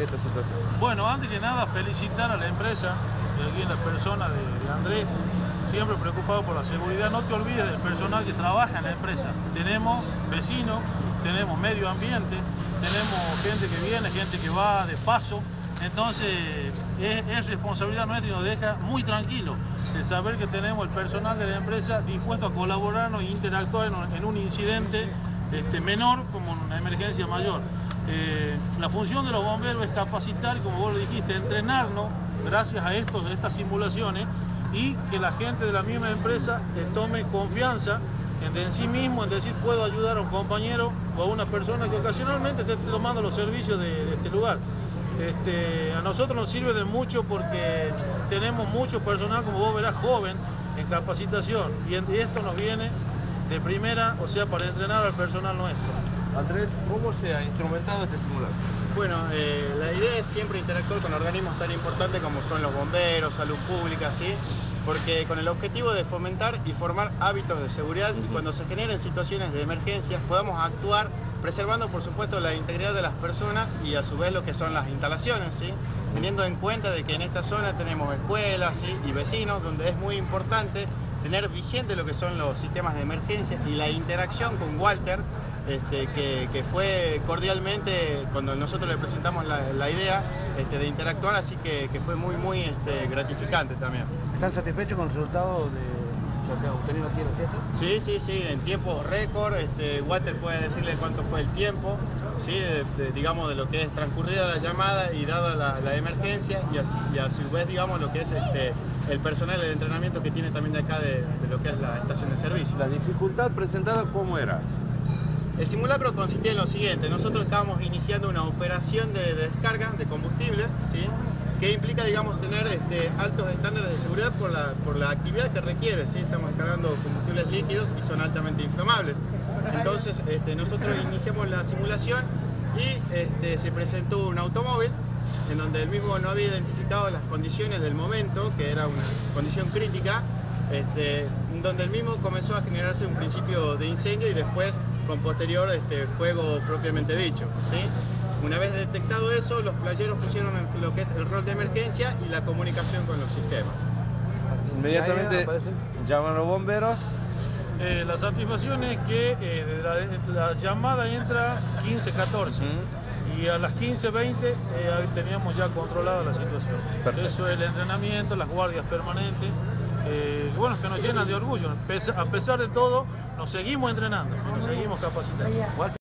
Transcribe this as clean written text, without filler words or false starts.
esta situación? Bueno, antes que nada felicitar a la empresa, y aquí en la persona de Andrés, siempre preocupado por la seguridad. No te olvides del personal que trabaja en la empresa. Tenemos vecinos, tenemos medio ambiente, tenemos gente que viene, gente que va de paso. Entonces es responsabilidad nuestra y nos deja muy tranquilos el saber que tenemos el personal de la empresa dispuesto a colaborarnos e interactuar en un incidente menor como en una emergencia mayor. La función de los bomberos es capacitar, como vos lo dijiste, entrenarnos gracias a estas simulaciones, y que la gente de la misma empresa tome confianza en sí mismo, en decir puedo ayudar a un compañero o a una persona que ocasionalmente esté tomando los servicios de este lugar. A nosotros nos sirve de mucho porque tenemos mucho personal, como vos verás, joven en capacitación, y esto nos viene de primera, o sea, para entrenar al personal nuestro. Andrés, ¿cómo se ha instrumentado este simulacro? Bueno, la idea es siempre interactuar con organismos tan importantes como son los bomberos, salud pública, ¿sí? Porque con el objetivo de fomentar y formar hábitos de seguridad, y cuando se generen situaciones de emergencias podamos actuar preservando, por supuesto, la integridad de las personas y a su vez lo que son las instalaciones, ¿sí? Teniendo en cuenta de que en esta zona tenemos escuelas, ¿sí?, y vecinos, donde es muy importante tener vigente lo que son los sistemas de emergencia y la interacción con Walter, que fue cordialmente cuando nosotros le presentamos la idea de interactuar, así que fue muy gratificante también. ¿Están satisfechos con el resultado que han obtenido aquí en la fiesta? Sí, en tiempo récord. Walter puede decirle cuánto fue el tiempo, ¿sí?, digamos, de lo que es transcurrida la llamada y dada la emergencia, y a su vez, digamos, lo que es el personal, el entrenamiento que tiene también de acá de lo que es la estación de servicio. ¿La dificultad presentada cómo era? El simulacro consistía en lo siguiente: nosotros estábamos iniciando una operación de descarga de combustible, ¿sí?, que implica, digamos, tener altos estándares de seguridad por la actividad que requiere, ¿sí? Estamos descargando combustibles líquidos y son altamente inflamables. Entonces, nosotros iniciamos la simulación y se presentó un automóvil en donde el mismo no había identificado las condiciones del momento, que era una condición crítica, donde el mismo comenzó a generarse un principio de incendio y después, con posterior, fuego propiamente dicho, ¿sí? Una vez detectado eso, los playeros pusieron lo que es el rol de emergencia y la comunicación con los sistemas. Inmediatamente llaman a los bomberos. La satisfacción es que la llamada entra 15:14 y a las 15:20 teníamos ya controlada la situación. Perfecto. Eso es el entrenamiento, las guardias permanentes, bueno, que nos llenan de orgullo. A pesar de todo, nos seguimos entrenando, nos seguimos capacitando.